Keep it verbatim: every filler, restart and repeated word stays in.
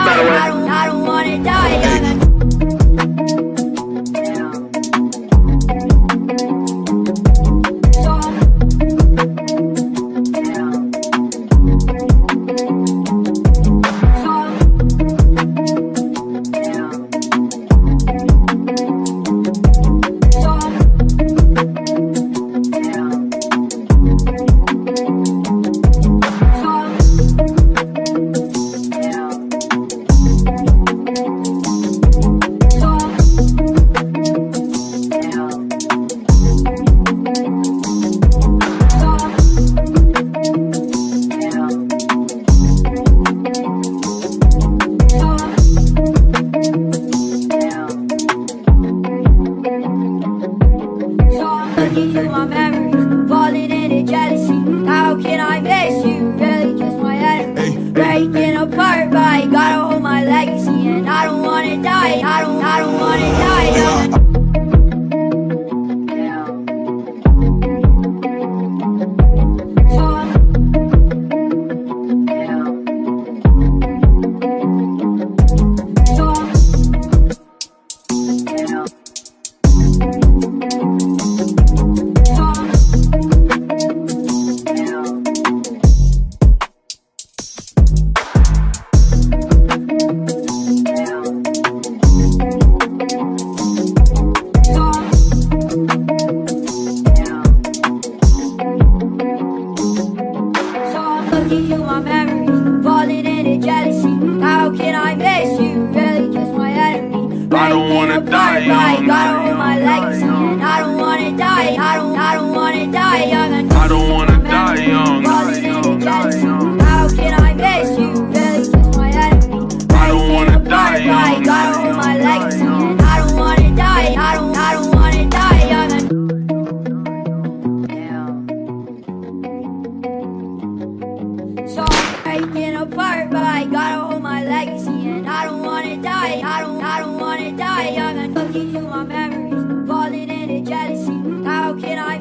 better way. I don't, I don't wanna die young. Looking through my memories, falling into jealousy. How can I miss you? Really just my enemy. Breaking apart, but I gotta hold my legacy. And I don't wanna die, I don't, I don't wanna die young. Looking through my memories, falling into jealousy. How can I miss you? Really just my enemy. I don't wanna die young. I gotta hold my legacy. And I don't wanna die, I don't, I don't wanna die young. I don't wanna die young. Falling into jealousy. How can I miss you? Really just my enemy. I don't wanna die young. I gotta hold my legacy. And I don't wanna die, I don't, I don't wanna die young. So I'm breaking apart, but I gotta hold my legacy. And I don't wanna die, I don't, I don't wanna die young. And looking through my memories, falling into jealousy. How can I